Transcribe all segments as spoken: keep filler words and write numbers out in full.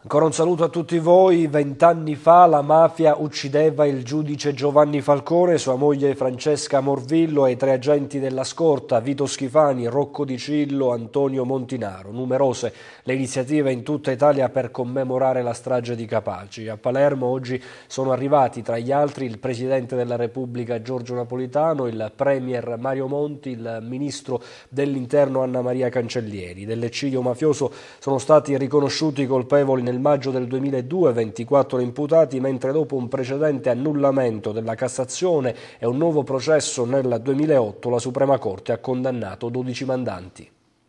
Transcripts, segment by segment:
Ancora un saluto a tutti voi. Vent'anni fa la mafia uccideva il giudice Giovanni Falcone, sua moglie Francesca Morvillo e i tre agenti della scorta Vito Schifani, Rocco Di Cillo, Antonio Montinaro. Numerose le iniziative in tutta Italia per commemorare la strage di Capaci. A Palermo oggi sono arrivati tra gli altri il Presidente della Repubblica Giorgio Napolitano, il Premier Mario Monti, il Ministro dell'Interno Anna Maria Cancellieri. Dell'eccidio mafioso sono stati riconosciuti i colpevoli nel Nel maggio del duemiladue ventiquattro imputati, mentre dopo un precedente annullamento della Cassazione e un nuovo processo nel duemilaotto la Suprema Corte ha condannato dodici mandanti.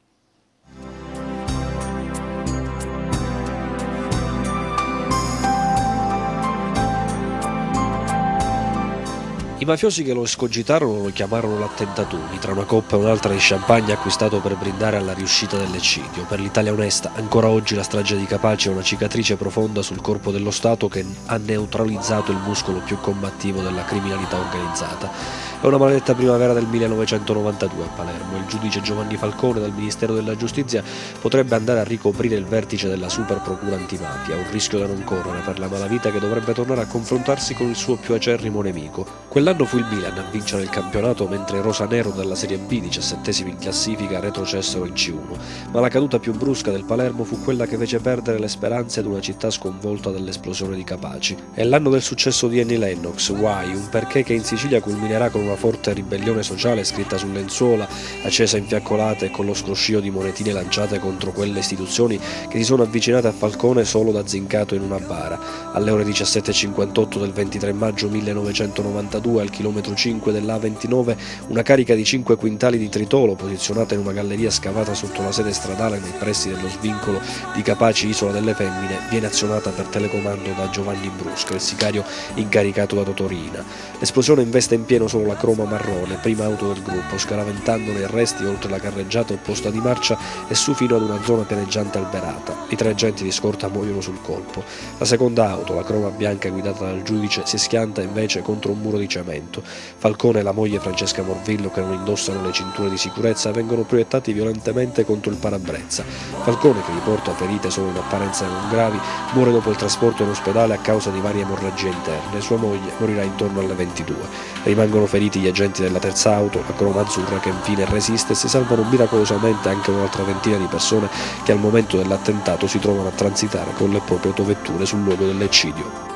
I mafiosi che lo escogitarono lo chiamarono l'attentatuni, tra una coppa e un'altra di champagne acquistato per brindare alla riuscita dell'eccidio. Per l'Italia onesta, ancora oggi la strage di Capaci è una cicatrice profonda sul corpo dello Stato che ha neutralizzato il muscolo più combattivo della criminalità organizzata. È una maledetta primavera del millenovecentonovantadue a Palermo. Il giudice Giovanni Falcone dal Ministero della Giustizia potrebbe andare a ricoprire il vertice della super procura antimafia, un rischio da non correre per la malavita che dovrebbe tornare a confrontarsi con il suo più acerrimo nemico. Quell'anno fu il Milan a vincere il campionato, mentre i rosanero della Serie B, diciassettesimi in classifica, retrocessero in C uno. Ma la caduta più brusca del Palermo fu quella che fece perdere le speranze ad una città sconvolta dall'esplosione di Capaci. È l'anno del successo di Annie Lennox, Why, un perché che in Sicilia culminerà con una forte ribellione sociale scritta su lenzuola, accesa in fiaccolate e con lo scroscio di monetine lanciate contro quelle istituzioni che si sono avvicinate a Falcone solo da zincato in una bara. Alle ore diciassette e cinquantotto del ventitré maggio millenovecentonovantadue, al chilometro cinque della A ventinove, una carica di cinque quintali di tritolo posizionata in una galleria scavata sotto la sede stradale nei pressi dello svincolo di Capaci, Isola delle Femmine, viene azionata per telecomando da Giovanni Brusca, il sicario incaricato da Totorina. L'esplosione investe in pieno solo la croma marrone, prima auto del gruppo, scaraventando nei resti oltre la carreggiata opposta di marcia e su fino ad una zona pianeggiante alberata. I tre agenti di scorta muoiono sul colpo. La seconda auto, la croma bianca guidata dal giudice, si schianta invece contro un muro di cemento. Falcone e la moglie Francesca Morvillo, che non indossano le cinture di sicurezza, vengono proiettati violentemente contro il parabrezza. Falcone, che riporta ferite solo in apparenza non gravi, muore dopo il trasporto in ospedale a causa di varie emorragie interne. Sua moglie morirà intorno alle ventidue. Rimangono feriti gli agenti della terza auto, la croma azzurra, che infine resiste, e si salvano miracolosamente anche un'altra ventina di persone che al momento dell'attentato si trovano a transitare con le proprie autovetture sul luogo dell'eccidio.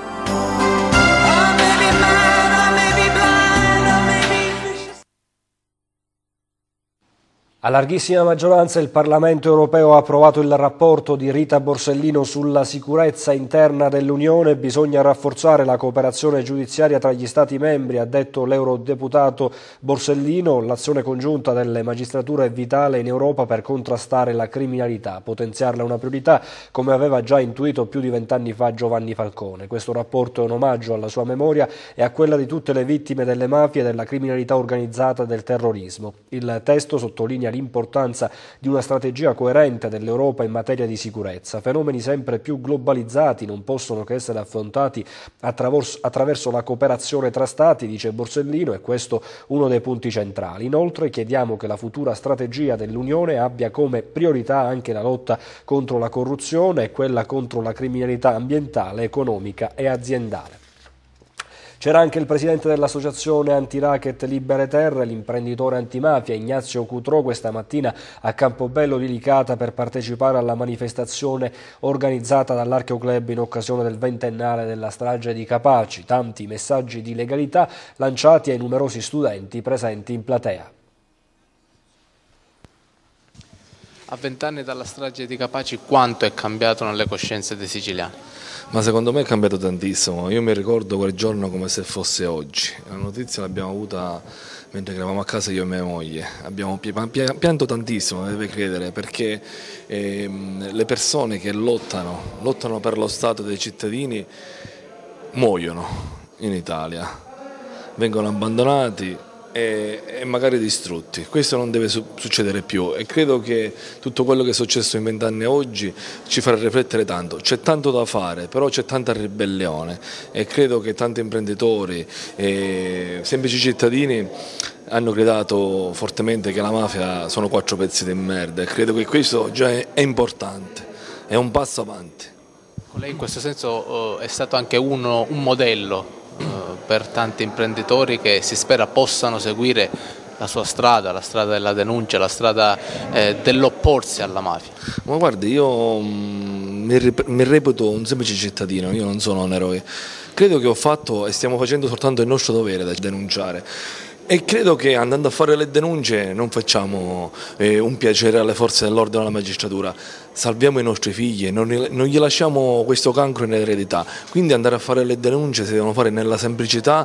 A larghissima maggioranza il Parlamento europeo ha approvato il rapporto di Rita Borsellino sulla sicurezza interna dell'Unione. Bisogna rafforzare la cooperazione giudiziaria tra gli Stati membri, ha detto l'eurodeputato Borsellino. L'azione congiunta delle magistrature è vitale in Europa per contrastare la criminalità. Potenziarla è una priorità, come aveva già intuito più di vent'anni fa Giovanni Falcone. Questo rapporto è un omaggio alla sua memoria e a quella di tutte le vittime delle mafie, della criminalità organizzata e del terrorismo. Il testo sottolinea l'importanza di una strategia coerente dell'Europa in materia di sicurezza. Fenomeni sempre più globalizzati non possono che essere affrontati attraverso, attraverso la cooperazione tra Stati, dice Borsellino, e questo uno dei punti centrali. Inoltre chiediamo che la futura strategia dell'Unione abbia come priorità anche la lotta contro la corruzione e quella contro la criminalità ambientale, economica e aziendale. C'era anche il presidente dell'associazione antiracket Libere Terre, l'imprenditore antimafia Ignazio Cutrò, questa mattina a Campobello di Licata per partecipare alla manifestazione organizzata dall'Archeo Club in occasione del ventennale della strage di Capaci. Tanti messaggi di legalità lanciati ai numerosi studenti presenti in platea. A vent'anni dalla strage di Capaci quanto è cambiato nelle coscienze dei siciliani? Ma secondo me è cambiato tantissimo. Io mi ricordo quel giorno come se fosse oggi. La notizia l'abbiamo avuta mentre eravamo a casa io e mia moglie. Abbiamo pi pi pianto tantissimo, deve credere, perché ehm, le persone che lottano, lottano per lo Stato dei cittadini muoiono in Italia, vengono abbandonati e, e magari distrutti. Questo non deve su succedere più e credo che tutto quello che è successo in vent'anni oggi ci farà riflettere tanto. C'è tanto da fare, però c'è tanta ribellione e credo che tanti imprenditori e semplici cittadini hanno gridato fortemente che la mafia sono quattro pezzi di merda e credo che questo già è, è importante, è un passo avanti. Lei in questo senso uh, è stato anche uno, un modello uh, per tanti imprenditori che si spera possano seguire la sua strada, la strada della denuncia, la strada eh, dell'opporsi alla mafia. Ma guardi, io mh, mi, mi reputo un semplice cittadino, io non sono un eroe. Credo che ho fatto e stiamo facendo soltanto il nostro dovere da denunciare. E credo che andando a fare le denunce non facciamo eh, un piacere alle forze dell'ordine o alla magistratura, salviamo i nostri figli, non, non gli lasciamo questo cancro in eredità, quindi andare a fare le denunce si devono fare nella semplicità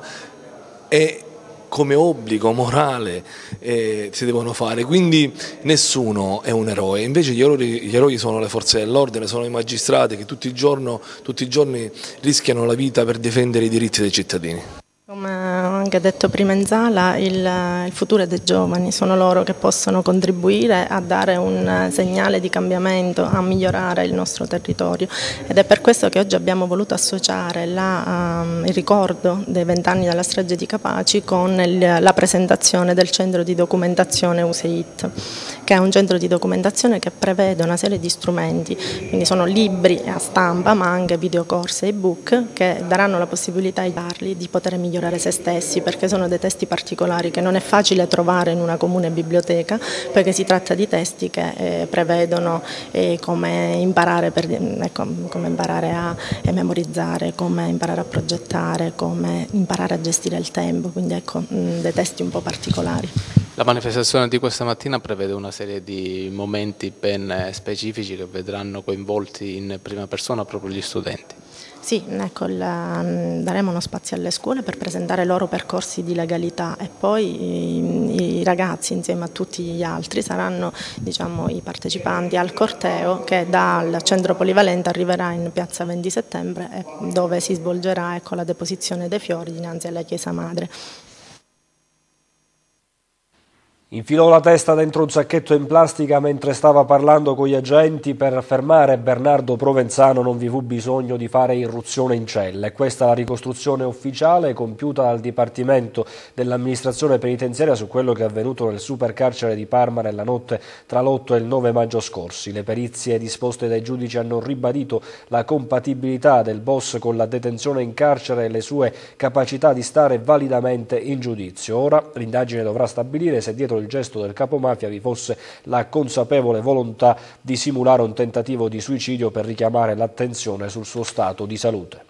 e come obbligo morale eh, si devono fare, quindi nessuno è un eroe, invece gli eroi, gli eroi sono le forze dell'ordine, sono i magistrati che tutti i, giorno, tutti i giorni rischiano la vita per difendere i diritti dei cittadini. Come ho anche detto prima in sala, il, il futuro è dei giovani, sono loro che possono contribuire a dare un segnale di cambiamento, a migliorare il nostro territorio ed è per questo che oggi abbiamo voluto associare la, um, il ricordo dei vent'anni della strage di Capaci con il, la presentazione del centro di documentazione U S E I T, che è un centro di documentazione che prevede una serie di strumenti, quindi sono libri a stampa ma anche videocorsi e ebook che daranno la possibilità ai parli di poter migliorare se stessi, perché sono dei testi particolari che non è facile trovare in una comune biblioteca, perché si tratta di testi che eh, prevedono eh, come, imparare per, ecco, come imparare a eh, memorizzare, come imparare a progettare, come imparare a gestire il tempo, quindi ecco mh, dei testi un po' particolari. La manifestazione di questa mattina prevede una serie di momenti ben specifici che vedranno coinvolti in prima persona proprio gli studenti. Sì, ecco, la, daremo uno spazio alle scuole per presentare i loro percorsi di legalità e poi i, i ragazzi insieme a tutti gli altri saranno, diciamo, i partecipanti al corteo che dal centro polivalente arriverà in piazza venti settembre dove si svolgerà, ecco, la deposizione dei fiori dinanzi alla chiesa madre. Infilò la testa dentro un sacchetto in plastica mentre stava parlando con gli agenti. Per fermare Bernardo Provenzano non vi fu bisogno di fare irruzione in cella. E questa è la ricostruzione ufficiale compiuta dal Dipartimento dell'amministrazione penitenziaria su quello che è avvenuto nel supercarcere di Parma nella notte tra l'otto e il nove maggio scorsi. Le perizie disposte dai giudici hanno ribadito la compatibilità del boss con la detenzione in carcere e le sue capacità di stare validamente in giudizio. Ora l'indagine dovrà stabilire se dietro il gesto del capomafia vi fosse la consapevole volontà di simulare un tentativo di suicidio per richiamare l'attenzione sul suo stato di salute.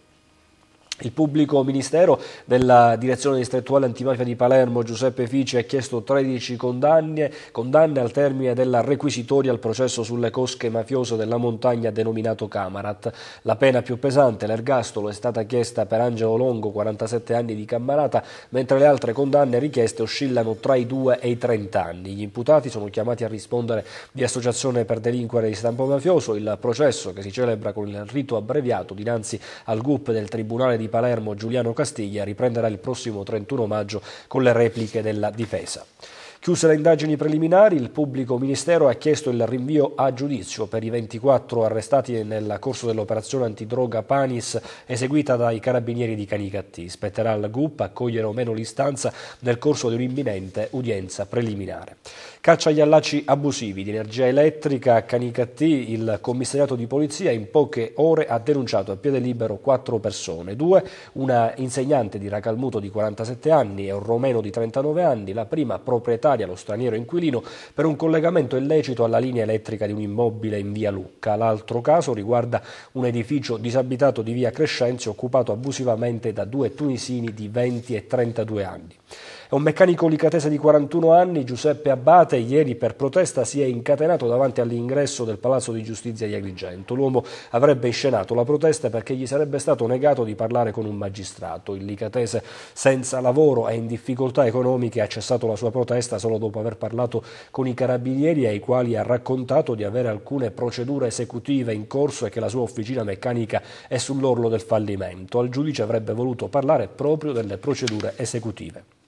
Il pubblico ministero della direzione distrettuale antimafia di Palermo, Giuseppe Fici, ha chiesto tredici condanne, condanne al termine della requisitoria al processo sulle cosche mafiose della montagna denominato Camarat. La pena più pesante, l'ergastolo, è stata chiesta per Angelo Longo, quarantasette anni di Cammarata, mentre le altre condanne richieste oscillano tra i due e i trenta anni. Gli imputati sono chiamati a rispondere di associazione per delinquere di stampo mafioso. Il processo, che si celebra con il rito abbreviato dinanzi al G U P del Tribunale di di Palermo Giuliano Castiglia, riprenderà il prossimo trentuno maggio con le repliche della difesa. Chiuse le indagini preliminari, il pubblico ministero ha chiesto il rinvio a giudizio per i ventiquattro arrestati nel corso dell'operazione antidroga Panis eseguita dai carabinieri di Canicattì. Spetterà al G U P accogliere o meno l'istanza nel corso di un'imminente udienza preliminare. Caccia agli allacci abusivi di energia elettrica a Canicattì. Il commissariato di polizia in poche ore ha denunciato a piede libero quattro persone, due, una insegnante di Racalmuto di quarantasette anni e un romeno di trentanove anni, la prima proprietaria, lo straniero inquilino, per un collegamento illecito alla linea elettrica di un immobile in via Lucca. L'altro caso riguarda un edificio disabitato di via Crescenzio occupato abusivamente da due tunisini di venti e trentadue anni. Un meccanico licatese di quarantuno anni, Giuseppe Abate, ieri per protesta si è incatenato davanti all'ingresso del Palazzo di Giustizia di Agrigento. L'uomo avrebbe inscenato la protesta perché gli sarebbe stato negato di parlare con un magistrato. Il licatese, senza lavoro e in difficoltà economiche, ha cessato la sua protesta solo dopo aver parlato con i carabinieri, ai quali ha raccontato di avere alcune procedure esecutive in corso e che la sua officina meccanica è sull'orlo del fallimento. Al giudice avrebbe voluto parlare proprio delle procedure esecutive.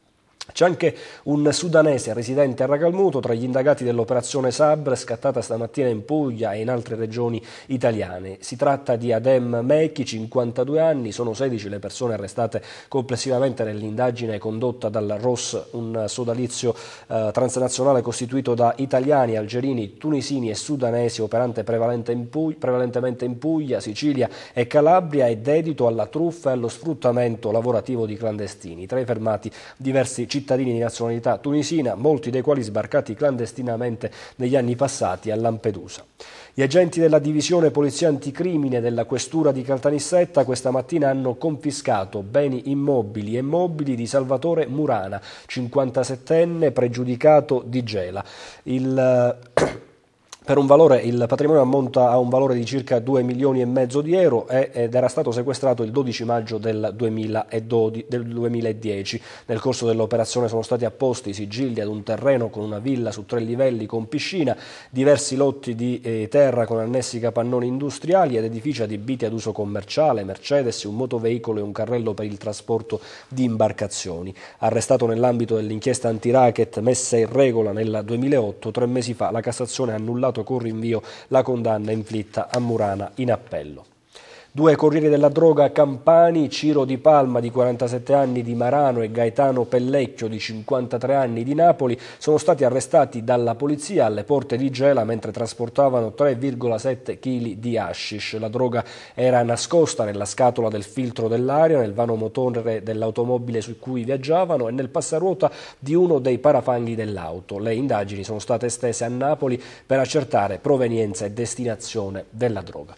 C'è anche un sudanese residente a Racalmuto tra gli indagati dell'operazione Sabre scattata stamattina in Puglia e in altre regioni italiane. Si tratta di Adem Mekki, cinquantadue anni, sono sedici le persone arrestate complessivamente nell'indagine condotta dal R O S, un sodalizio eh, transnazionale costituito da italiani, algerini, tunisini e sudanesi, operante prevalente in Puglia, prevalentemente in Puglia, Sicilia e Calabria, e dedito alla truffa e allo sfruttamento lavorativo di clandestini. Tra i fermati diversi cittadini di nazionalità tunisina, molti dei quali sbarcati clandestinamente negli anni passati a Lampedusa. Gli agenti della divisione polizia anticrimine della questura di Caltanissetta questa mattina hanno confiscato beni immobili e mobili di Salvatore Murana, cinquantasettenne pregiudicato di Gela. Il Per un valore, il patrimonio ammonta a un valore di circa due milioni e mezzo di euro ed era stato sequestrato il dodici maggio del duemiladieci. Nel corso dell'operazione sono stati apposti sigilli ad un terreno con una villa su tre livelli con piscina, diversi lotti di eh, terra con annessi capannoni industriali ed edifici adibiti ad uso commerciale, Mercedes, un motoveicolo e un carrello per il trasporto di imbarcazioni. Arrestato nell'ambito dell'inchiesta antiracket messa in regola nel duemilaotto, tre mesi fa la Cassazione ha annullato con rinvio la condanna inflitta a Murana in appello. Due corrieri della droga campani, Ciro Di Palma di quarantasette anni di Marano e Gaetano Pellecchio di cinquantatré anni di Napoli, sono stati arrestati dalla polizia alle porte di Gela mentre trasportavano tre virgola sette chili di hashish. La droga era nascosta nella scatola del filtro dell'aria, nel vano motore dell'automobile su cui viaggiavano e nel passaruota di uno dei parafanghi dell'auto. Le indagini sono state estese a Napoli per accertare provenienza e destinazione della droga.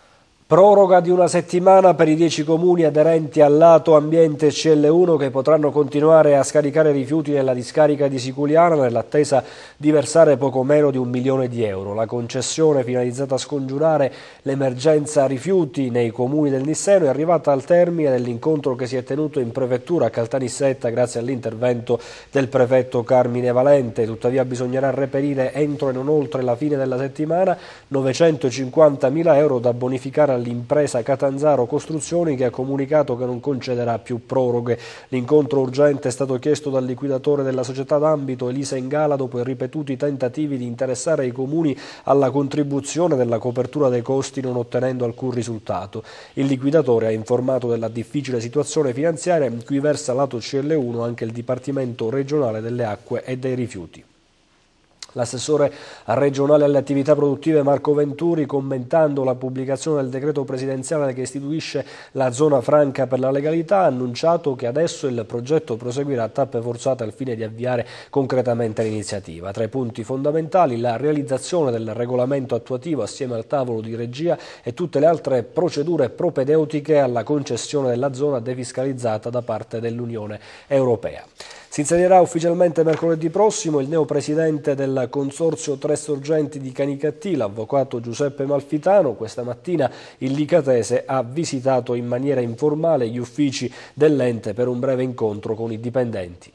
Proroga di una settimana per i dieci comuni aderenti al lato ambiente C L uno che potranno continuare a scaricare rifiuti nella discarica di Siculiana nell'attesa di versare poco meno di un milione di euro. La concessione finalizzata a scongiurare l'emergenza rifiuti nei comuni del Nisseno è arrivata al termine dell'incontro che si è tenuto in prefettura a Caltanissetta grazie all'intervento del prefetto Carmine Valente. Tuttavia bisognerà reperire entro e non oltre la fine della settimana novecentocinquantamila euro da bonificare all'impresa Catanzaro Costruzioni, che ha comunicato che non concederà più proroghe. L'incontro urgente è stato chiesto dal liquidatore della società d'ambito Elisa Ingala dopo i ripetuti tentativi di interessare i comuni alla contribuzione della copertura dei costi non ottenendo alcun risultato. Il liquidatore ha informato della difficile situazione finanziaria in cui versa lato C L uno anche il Dipartimento regionale delle acque e dei rifiuti. L'assessore regionale alle attività produttive Marco Venturi, commentando la pubblicazione del decreto presidenziale che istituisce la zona franca per la legalità, ha annunciato che adesso il progetto proseguirà a tappe forzate al fine di avviare concretamente l'iniziativa. Tra i punti fondamentali la realizzazione del regolamento attuativo assieme al tavolo di regia e tutte le altre procedure propedeutiche alla concessione della zona defiscalizzata da parte dell'Unione Europea. Si insedierà ufficialmente mercoledì prossimo il neopresidente del Consorzio Tre Sorgenti di Canicattì, l'avvocato Giuseppe Malfitano. Questa mattina il licatese ha visitato in maniera informale gli uffici dell'ente per un breve incontro con i dipendenti.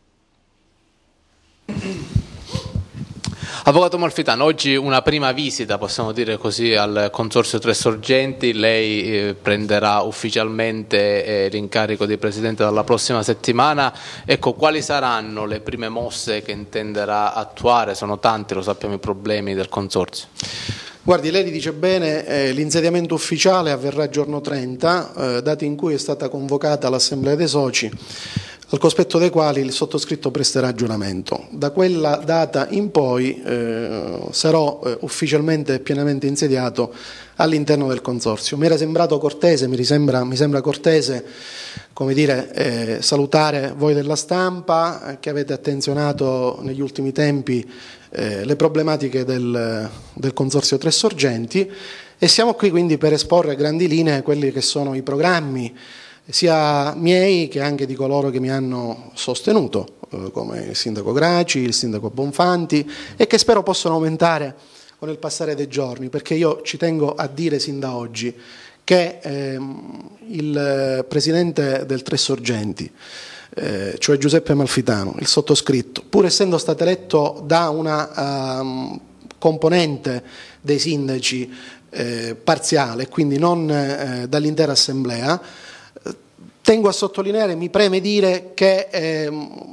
Avvocato Malfitano, oggi una prima visita, possiamo dire così, al Consorzio Tre Sorgenti. Lei eh, prenderà ufficialmente eh, l'incarico di Presidente dalla prossima settimana. Ecco, quali saranno le prime mosse che intenderà attuare? Sono tanti, lo sappiamo, i problemi del Consorzio. Guardi, lei dice bene, eh, l'insediamento ufficiale avverrà giorno trenta, eh, data in cui è stata convocata l'Assemblea dei Soci, al cospetto dei quali il sottoscritto presterà giuramento. Da quella data in poi eh, sarò eh, ufficialmente e pienamente insediato all'interno del Consorzio. Mi era sembrato cortese, mi, risembra, mi sembra cortese, come dire, eh, salutare voi della stampa eh, che avete attenzionato negli ultimi tempi eh, le problematiche del, del Consorzio Tre Sorgenti, e siamo qui quindi per esporre a grandi linee quelli che sono i programmi sia miei che anche di coloro che mi hanno sostenuto, eh, come il sindaco Graci, il sindaco Bonfanti, e che spero possano aumentare con il passare dei giorni, perché io ci tengo a dire sin da oggi che ehm, il presidente del Tre Sorgenti, eh, cioè Giuseppe Malfitano, il sottoscritto, pur essendo stato eletto da una um, componente dei sindaci eh, parziale, quindi non eh, dall'intera assemblea, tengo a sottolineare, mi preme dire che ehm,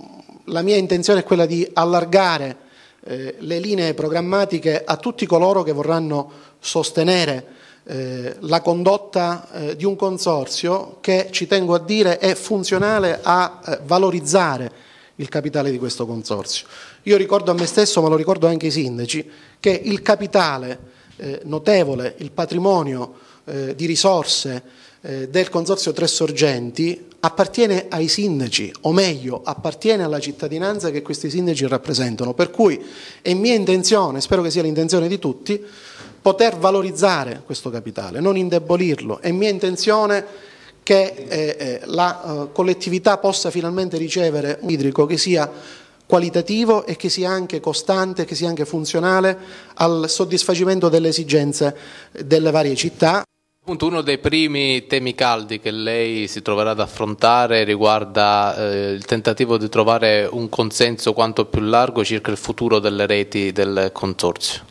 la mia intenzione è quella di allargare eh, le linee programmatiche a tutti coloro che vorranno sostenere eh, la condotta eh, di un consorzio che, ci tengo a dire, è funzionale a eh, valorizzare il capitale di questo consorzio. Io ricordo a me stesso, ma lo ricordo anche ai sindaci, che il capitale eh, notevole, il patrimonio eh, di risorse eh, del consorzio Tre Sorgenti appartiene ai sindaci, o meglio, appartiene alla cittadinanza che questi sindaci rappresentano. Per cui è mia intenzione, spero che sia l'intenzione di tutti, poter valorizzare questo capitale, non indebolirlo. È mia intenzione che eh, la eh, collettività possa finalmente ricevere un idrico che sia qualitativo e che sia anche costante, che sia anche funzionale al soddisfacimento delle esigenze delle varie città. Appunto, uno dei primi temi caldi che lei si troverà ad affrontare riguarda eh, il tentativo di trovare un consenso quanto più largo circa il futuro delle reti del consorzio.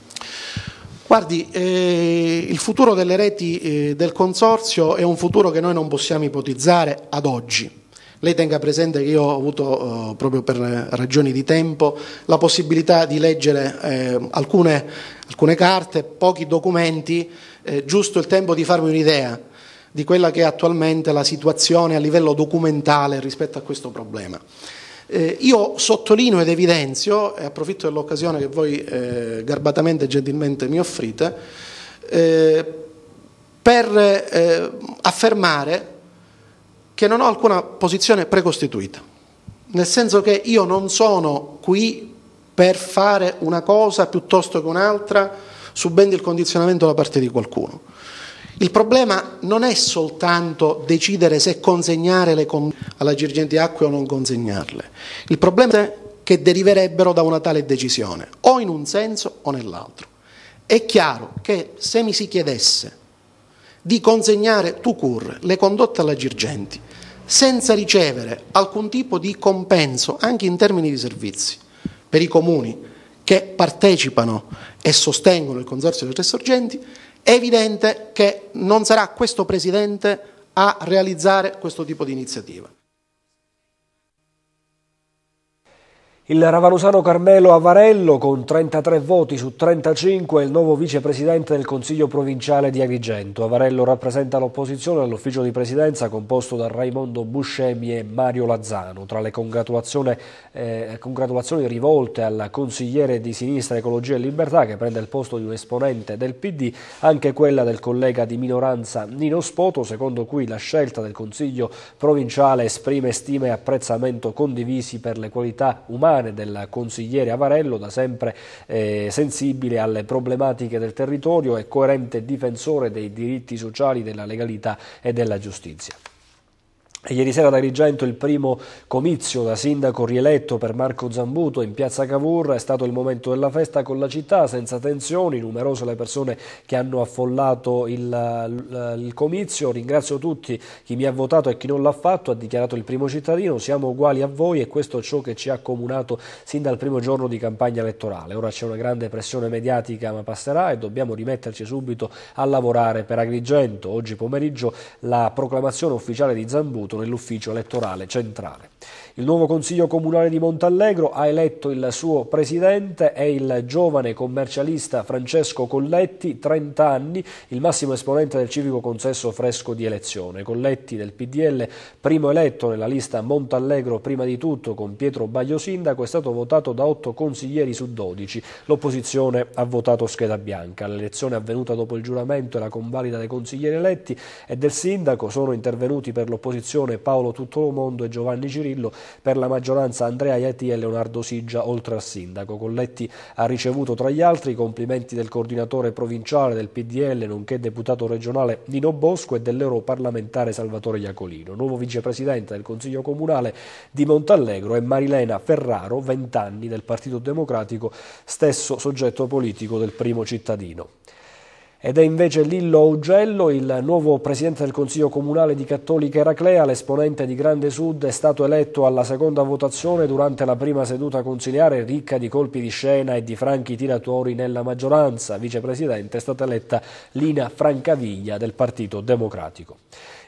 Guardi, eh, il futuro delle reti eh, del consorzio è un futuro che noi non possiamo ipotizzare ad oggi. Lei tenga presente che io ho avuto, eh, proprio per ragioni di tempo, la possibilità di leggere eh, alcune, alcune carte, pochi documenti, eh, giusto il tempo di farmi un'idea di quella che è attualmente la situazione a livello documentale rispetto a questo problema. Eh, io sottolineo ed evidenzio, e approfitto dell'occasione che voi eh, garbatamente e gentilmente mi offrite, eh, per eh, affermare che non ho alcuna posizione precostituita, nel senso che io non sono qui per fare una cosa piuttosto che un'altra, subendo il condizionamento da parte di qualcuno. Il problema non è soltanto decidere se consegnare le con- alla Girgenti Acque o non consegnarle. Il problema è che deriverebbero da una tale decisione, o in un senso o nell'altro. È chiaro che se mi si chiedesse di consegnare tout court le condotte alla Girgenti senza ricevere alcun tipo di compenso, anche in termini di servizi, per i comuni che partecipano e sostengono il consorzio delle Tre Sorgenti, è evidente che non sarà questo Presidente a realizzare questo tipo di iniziativa. Il ravanusano Carmelo Avarello, con trentatré voti su trentacinque, è il nuovo vicepresidente del Consiglio provinciale di Agrigento. Avarello rappresenta l'opposizione all'ufficio di presidenza composto da Raimondo Buscemi e Mario Lazzano. Tra le congratulazioni, eh, congratulazioni rivolte al consigliere di Sinistra Ecologia e Libertà, che prende il posto di un esponente del P D, anche quella del collega di minoranza Nino Spoto, secondo cui la scelta del Consiglio provinciale esprime stime e apprezzamento condivisi per le qualità umane del consigliere Avarello, da sempre eh, sensibile alle problematiche del territorio e coerente difensore dei diritti sociali, della legalità e della giustizia. E ieri sera ad Agrigento il primo comizio da sindaco rieletto per Marco Zambuto in piazza Cavour. È stato il momento della festa con la città, senza tensioni, numerose le persone che hanno affollato il, il, il comizio. Ringrazio tutti chi mi ha votato e chi non l'ha fatto, ha dichiarato il primo cittadino. Siamo uguali a voi e questo è ciò che ci ha accomunato sin dal primo giorno di campagna elettorale. Ora c'è una grande pressione mediatica, ma passerà e dobbiamo rimetterci subito a lavorare per Agrigento. Oggi pomeriggio la proclamazione ufficiale di Zambuto nell'ufficio elettorale centrale. Il nuovo Consiglio Comunale di Montallegro ha eletto il suo presidente, è il giovane commercialista Francesco Colletti, trenta anni, il massimo esponente del civico consesso Fresco di elezione. Colletti del P D L, primo eletto nella lista Montallegro prima di tutto con Pietro Baglio sindaco, è stato votato da otto consiglieri su dodici. L'opposizione ha votato scheda bianca. L'elezione avvenuta dopo il giuramento e la convalida dei consiglieri eletti e del sindaco. Sono intervenuti per l'opposizione Paolo Tuttolomondo e Giovanni Cirillo, per la maggioranza Andrea Ieti e Leonardo Siggia, oltre al sindaco. Colletti ha ricevuto tra gli altri i complimenti del coordinatore provinciale del P D L, nonché deputato regionale Nino Bosco, e dell'europarlamentare Salvatore Iacolino. Nuovo vicepresidente del Consiglio Comunale di Montallegro è Marilena Ferraro, venti anni, del Partito Democratico, stesso soggetto politico del primo cittadino. Ed è invece Lillo Augello, il nuovo presidente del Consiglio Comunale di Cattolica Eraclea. L'esponente di Grande Sud è stato eletto alla seconda votazione durante la prima seduta consiliare, ricca di colpi di scena e di franchi tiratori nella maggioranza. Vicepresidente è stata eletta Lina Francaviglia del Partito Democratico.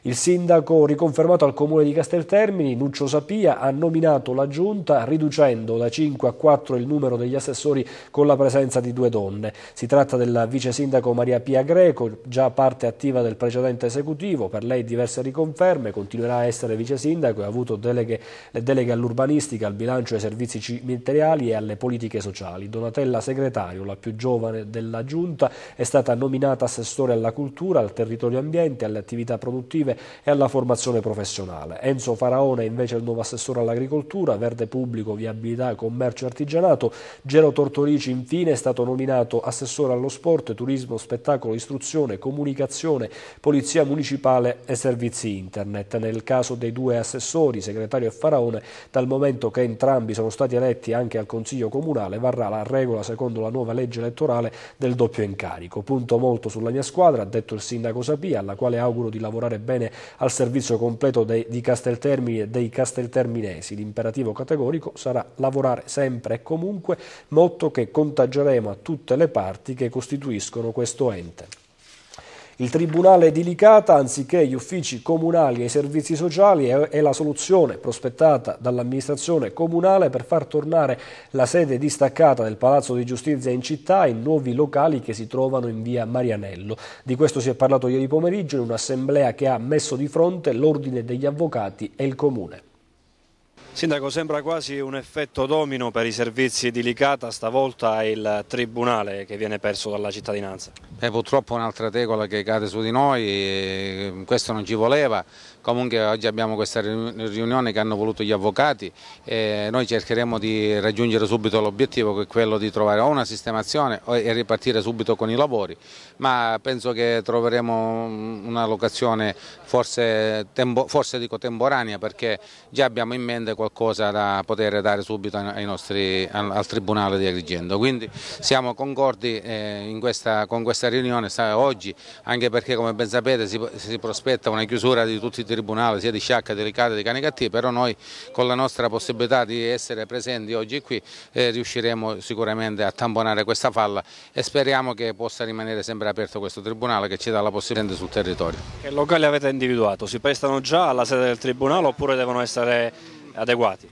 Il sindaco riconfermato al comune di Casteltermini, Nuccio Sapia, ha nominato la giunta riducendo da cinque a quattro il numero degli assessori con la presenza di due donne. Si tratta del vice sindaco Maria Pia Greco, già parte attiva del precedente esecutivo, per lei diverse riconferme, continuerà a essere vice sindaco e ha avuto deleghe, le deleghe all'urbanistica, al bilancio ai servizi cimiteriali e alle politiche sociali. Donatella Segretario, la più giovane della giunta, è stata nominata assessore alla cultura, al territorio ambiente, alle attività produttive e alla formazione professionale. Enzo Faraone è invece il nuovo assessore all'agricoltura, verde pubblico, viabilità, commercio e artigianato. Gero Tortorici infine è stato nominato assessore allo sport, turismo, spettacolo, istruzione, comunicazione, polizia municipale e servizi internet. Nel caso dei due assessori, segretario e Faraone, dal momento che entrambi sono stati eletti anche al Consiglio Comunale, varrà la regola secondo la nuova legge elettorale del doppio incarico. Punto molto sulla mia squadra, ha detto il sindaco Sapia, alla quale auguro di lavorare bene al servizio completo dei, di Casteltermini e dei castelterminesi. L'imperativo categorico sarà lavorare sempre e comunque, motto che contageremo a tutte le parti che costituiscono questo ente. Il Tribunale di Licata, anziché gli uffici comunali e i servizi sociali, è la soluzione prospettata dall'amministrazione comunale per far tornare la sede distaccata del Palazzo di Giustizia in città in nuovi locali che si trovano in via Marianello. Di questo si è parlato ieri pomeriggio in un'assemblea che ha messo di fronte l'Ordine degli Avvocati e il Comune. Sindaco, sembra quasi un effetto domino per i servizi di Licata, stavolta è il Tribunale che viene perso dalla cittadinanza. Beh, purtroppo un'altra tegola che cade su di noi, questo non ci voleva. Comunque oggi abbiamo questa riunione che hanno voluto gli avvocati e noi cercheremo di raggiungere subito l'obiettivo, che è quello di trovare o una sistemazione e ripartire subito con i lavori, ma penso che troveremo una locazione forse, tempo, forse dico temporanea, perché già abbiamo in mente qualcosa da poter dare subito ai nostri, al, al Tribunale di Agrigento. Quindi siamo concordi eh, in questa, con questa riunione oggi, anche perché, come ben sapete, si, si prospetta una chiusura di tutti i tribunali, sia di Sciacca, di Licata, di Canicattì, però noi con la nostra possibilità di essere presenti oggi qui eh, riusciremo sicuramente a tamponare questa falla e speriamo che possa rimanere sempre aperto questo tribunale, che ci dà la possibilità sul territorio. Che locali avete individuato? Si prestano già alla sede del tribunale oppure devono essere adeguati?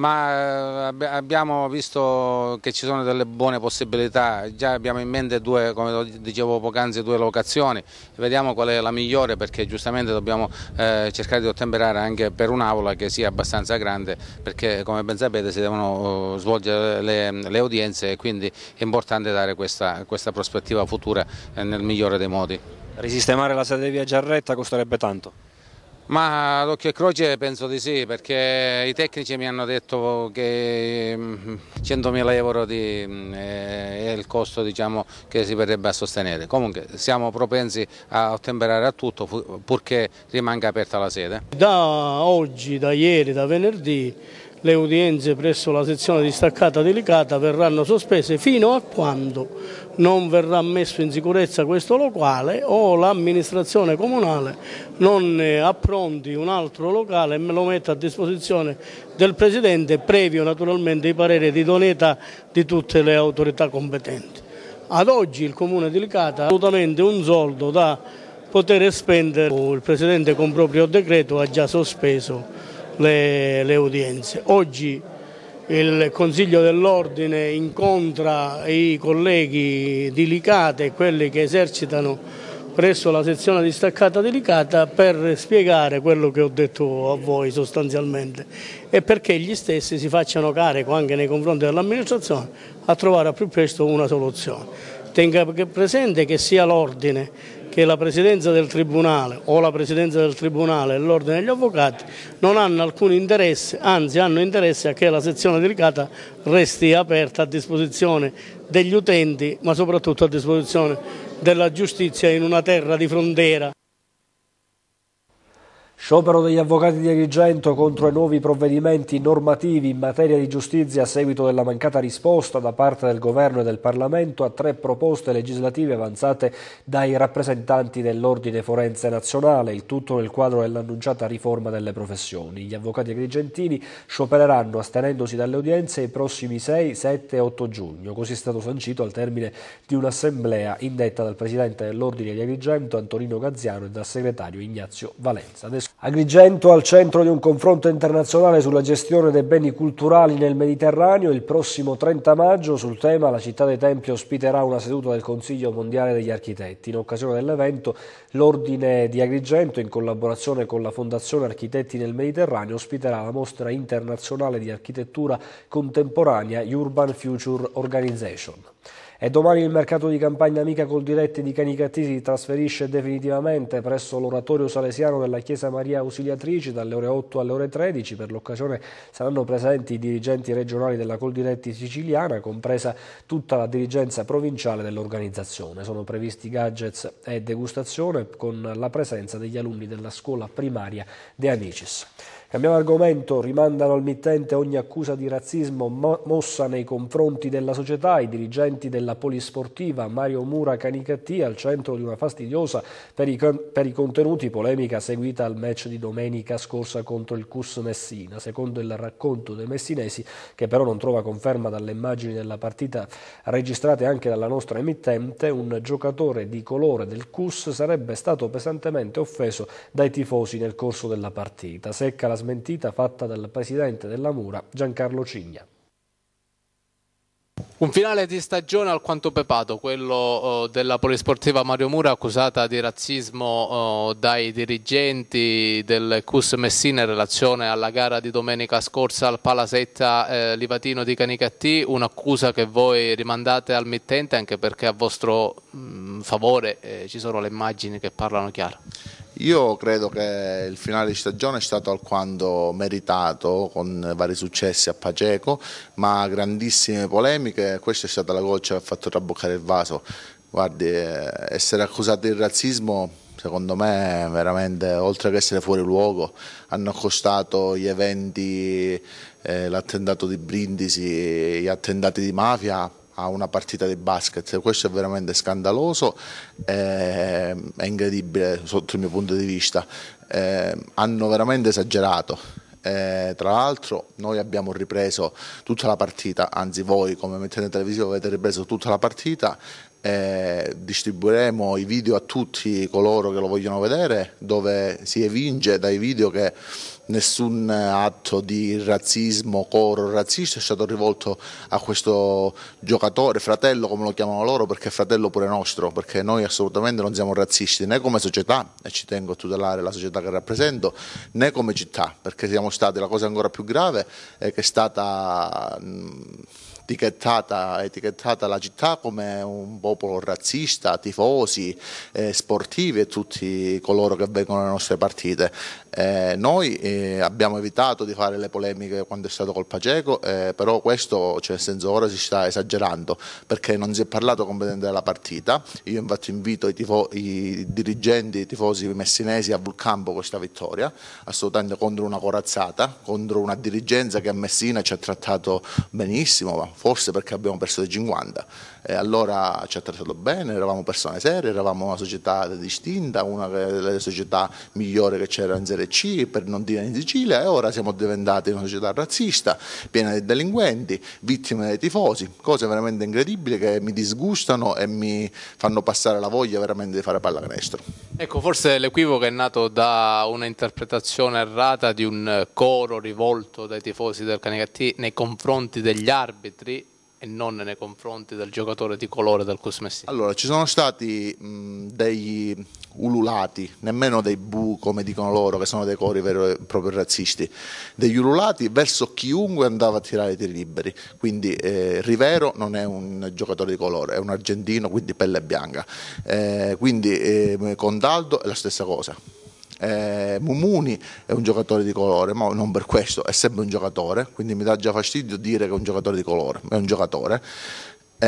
Ma abbiamo visto che ci sono delle buone possibilità, già abbiamo in mente due, come dicevo poc'anzi, due locazioni, vediamo qual è la migliore, perché giustamente dobbiamo eh, cercare di ottemperare anche per un'aula che sia abbastanza grande, perché come ben sapete si devono svolgere le, le udienze e quindi è importante dare questa, questa prospettiva futura eh, nel migliore dei modi. Risistemare la sede di Via Giarretta costerebbe tanto? Ma ad occhio e croce penso di sì, perché i tecnici mi hanno detto che centomila euro di, eh, è il costo, diciamo, che si verrebbe a sostenere. Comunque siamo propensi a ottemperare a tutto purché rimanga aperta la sede. Da oggi, da ieri, da venerdì, le udienze presso la sezione distaccata di Licata verranno sospese fino a quando non verrà messo in sicurezza questo locale o l'amministrazione comunale non appronti un altro locale e me lo metta a disposizione del Presidente, previo naturalmente i pareri di idoneità di tutte le autorità competenti. Ad oggi il Comune di Licata ha assolutamente un soldo da poter spendere, il Presidente con proprio decreto ha già sospeso Le, le udienze. Oggi il Consiglio dell'Ordine incontra i colleghi di Licata e quelli che esercitano presso la sezione distaccata di Licata per spiegare quello che ho detto a voi sostanzialmente e perché gli stessi si facciano carico anche nei confronti dell'amministrazione a trovare al più presto una soluzione. Tenga presente che sia l'Ordine che la Presidenza del Tribunale o la Presidenza del Tribunale e l'Ordine degli Avvocati non hanno alcun interesse, anzi hanno interesse a che la sezione delicata resti aperta a disposizione degli utenti, ma soprattutto a disposizione della giustizia in una terra di frontiera. Sciopero degli avvocati di Agrigento contro i nuovi provvedimenti normativi in materia di giustizia a seguito della mancata risposta da parte del Governo e del Parlamento a tre proposte legislative avanzate dai rappresentanti dell'Ordine Forense Nazionale, il tutto nel quadro dell'annunciata riforma delle professioni. Gli avvocati agrigentini sciopereranno astenendosi dalle udienze i prossimi sei, sette e otto giugno, così è stato sancito al termine di un'assemblea indetta dal Presidente dell'Ordine di Agrigento Antonino Gazziano e dal segretario Ignazio Valenza. Adesso Agrigento al centro di un confronto internazionale sulla gestione dei beni culturali nel Mediterraneo. Il prossimo trenta maggio sul tema la città dei Templi ospiterà una seduta del Consiglio Mondiale degli Architetti. In occasione dell'evento l'Ordine di Agrigento, in collaborazione con la Fondazione Architetti nel Mediterraneo, ospiterà la mostra internazionale di architettura contemporanea Urban Future Organization. E domani il mercato di campagna Amica Coldiretti di Canicattì si trasferisce definitivamente presso l'oratorio salesiano della Chiesa Maria Ausiliatrici dalle ore otto alle ore tredici. Per l'occasione saranno presenti i dirigenti regionali della Coldiretti siciliana, compresa tutta la dirigenza provinciale dell'organizzazione. Sono previsti gadgets e degustazione con la presenza degli alunni della scuola primaria De Amicis. Cambiamo argomento, rimandano al mittente ogni accusa di razzismo mo- mossa nei confronti della società. I dirigenti della polisportiva Mario Mura Canicattì al centro di una fastidiosa per i, con- per i contenuti polemica seguita al match di domenica scorsa contro il C U S Messina. Secondo il racconto dei messinesi, che però non trova conferma dalle immagini della partita registrate anche dalla nostra emittente, un giocatore di colore del C U S sarebbe stato pesantemente offeso dai tifosi nel corso della partita. Secca la smentita fatta dal presidente della Mura, Giancarlo Cigna. Un finale di stagione alquanto pepato, quello uh, della polisportiva Mario Mura, accusata di razzismo uh, dai dirigenti del C U S Messina in relazione alla gara di domenica scorsa al Palasetta eh, Livatino di Canicattì, un'accusa che voi rimandate al mittente anche perché a vostro mh, favore eh, ci sono le immagini che parlano chiaro. Io credo che il finale di stagione è stato alquanto meritato, con vari successi a Paceco, ma grandissime polemiche. Questa è stata la goccia che ha fatto traboccare il vaso. Guardi, essere accusati di razzismo, secondo me, veramente, oltre che essere fuori luogo, hanno costato gli eventi, eh, l'attentato di Brindisi, gli attentati di mafia a una partita di basket. Questo è veramente scandaloso, eh, è incredibile sotto il mio punto di vista, eh, hanno veramente esagerato. Eh, tra l'altro noi abbiamo ripreso tutta la partita, anzi voi come emittente televisivo avete ripreso tutta la partita, eh, distribuiremo i video a tutti coloro che lo vogliono vedere, dove si evince dai video che nessun atto di razzismo, coro razzista è stato rivolto a questo giocatore, fratello come lo chiamano loro, perché è fratello pure nostro, perché noi assolutamente non siamo razzisti né come società, e ci tengo a tutelare la società che rappresento, né come città, perché siamo stati, la cosa ancora più grave è che è stata etichettata, etichettata la città come un popolo razzista, tifosi, eh, sportivi e tutti coloro che vengono alle nostre partite. Eh, noi eh, abbiamo evitato di fare le polemiche quando è stato col Paceco, eh, però questo, cioè, nel senso, ora si sta esagerando perché non si è parlato completamente della partita. Io infatti invito i, tifo- i dirigenti, i tifosi messinesi a Vulcampo questa vittoria, assolutamente contro una corazzata, contro una dirigenza che a Messina ci ha trattato benissimo, forse perché abbiamo perso dei cinquanta, e allora ci ha trattato bene, eravamo persone serie, eravamo una società distinta, una delle società migliori che c'era in Serie C, per non dire in Sicilia, e ora siamo diventati una società razzista, piena di delinquenti, vittime dei tifosi, cose veramente incredibili che mi disgustano e mi fanno passare la voglia veramente di fare pallacanestro. Ecco, forse l'equivoco è nato da una interpretazione errata di un coro rivolto dai tifosi del Canicattì nei confronti degli arbitri e non nei confronti del giocatore di colore del C U S Messina. Allora, ci sono stati mh, degli ululati, nemmeno dei bu come dicono loro, che sono dei cori vero e proprio razzisti, degli ululati verso chiunque andava a tirare i tiri liberi. Quindi eh, Rivero non è un giocatore di colore, è un argentino, quindi pelle bianca, eh, quindi eh, Condaldo è la stessa cosa. Eh, Mumuni è un giocatore di colore, ma non per questo, è sempre un giocatore, quindi mi dà già fastidio dire che è un giocatore di colore, è un giocatore.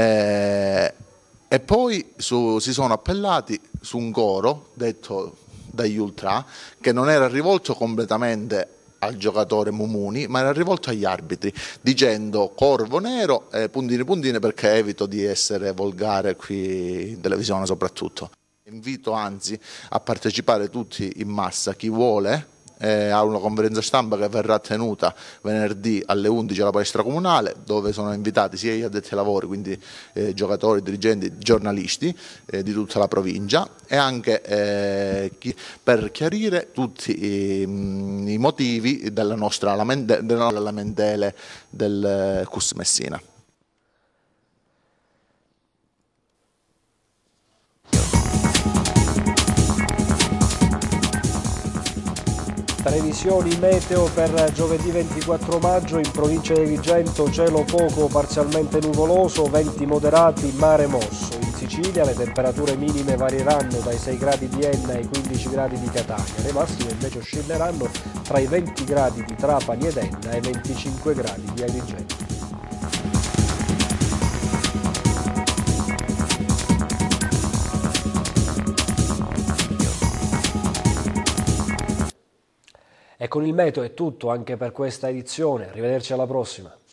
Eh, e poi su, si sono appellati su un coro detto dagli ultra, che non era rivolto completamente al giocatore Mumuni, ma era rivolto agli arbitri, dicendo corvo nero e puntine puntine perché evito di essere volgare qui in televisione soprattutto. Invito anzi a partecipare tutti in massa chi vuole eh, a una conferenza stampa che verrà tenuta venerdì alle undici alla palestra comunale, dove sono invitati sia gli addetti ai lavori, quindi eh, giocatori, dirigenti, giornalisti eh, di tutta la provincia, e anche eh, chi, per chiarire tutti i, i motivi della nostra lamentele, della lamentele del C U S Messina. Previsioni meteo per giovedì ventiquattro maggio: in provincia di Agrigento cielo poco parzialmente nuvoloso, venti moderati, mare mosso. In Sicilia le temperature minime varieranno dai sei gradi di Enna ai quindici gradi di Catania, le massime invece oscilleranno tra i venti gradi di Trapani ed Enna e i venticinque gradi di Agrigento. E con il meteo è tutto anche per questa edizione, arrivederci alla prossima.